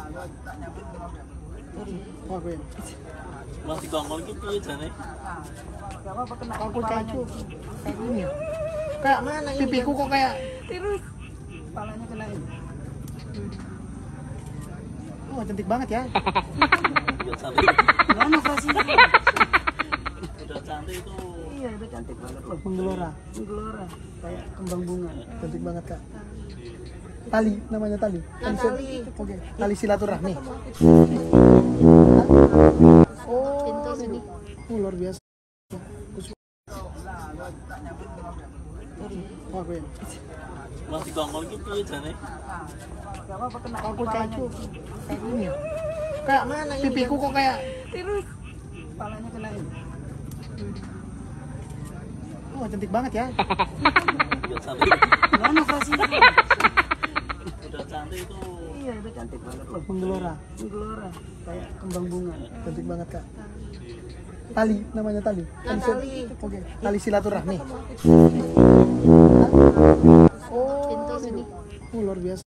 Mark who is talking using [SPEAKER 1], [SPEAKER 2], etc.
[SPEAKER 1] Masih gongol gitu ya jane.
[SPEAKER 2] Aku cacu.
[SPEAKER 3] Kayak mana ini?
[SPEAKER 2] Pipiku kok kayak
[SPEAKER 3] Terus kepalanya kenain.
[SPEAKER 2] oh cantik banget ya.
[SPEAKER 1] Udah cantik.
[SPEAKER 3] Gimana operasinya?
[SPEAKER 1] Udah cantik itu.
[SPEAKER 3] Iya, udah cantik banget loh.
[SPEAKER 2] Menggelora.
[SPEAKER 3] Menggelora kayak kembang bunga.
[SPEAKER 2] Cantik banget kak. Tali namanya tali.
[SPEAKER 3] Tali.
[SPEAKER 2] Oke. Tali silaturahmi. Oh.
[SPEAKER 4] Pintu sini.
[SPEAKER 2] Oh luar biasa. Oh, aku ya.
[SPEAKER 1] Masih gongol gitu ya jane.
[SPEAKER 3] Gak apa-apa kena
[SPEAKER 2] Aku
[SPEAKER 3] kepalanya.
[SPEAKER 2] cacu. Kayak
[SPEAKER 3] Mana ini?
[SPEAKER 2] pipiku kok kayak
[SPEAKER 3] Terus kepalanya kenain.
[SPEAKER 2] oh cantik banget ya.
[SPEAKER 1] Udah cantik.
[SPEAKER 3] Gimana operasinya?
[SPEAKER 1] Udah cantik itu.
[SPEAKER 3] Iya, udah cantik banget loh.
[SPEAKER 2] Menggelora.
[SPEAKER 3] Menggelora kayak kembang bunga.
[SPEAKER 2] Cantik banget kak. Tali namanya tali.
[SPEAKER 3] Tali.
[SPEAKER 2] Oke. Tali silaturahmi.
[SPEAKER 4] Pintu sini.
[SPEAKER 2] Oh luar biasa.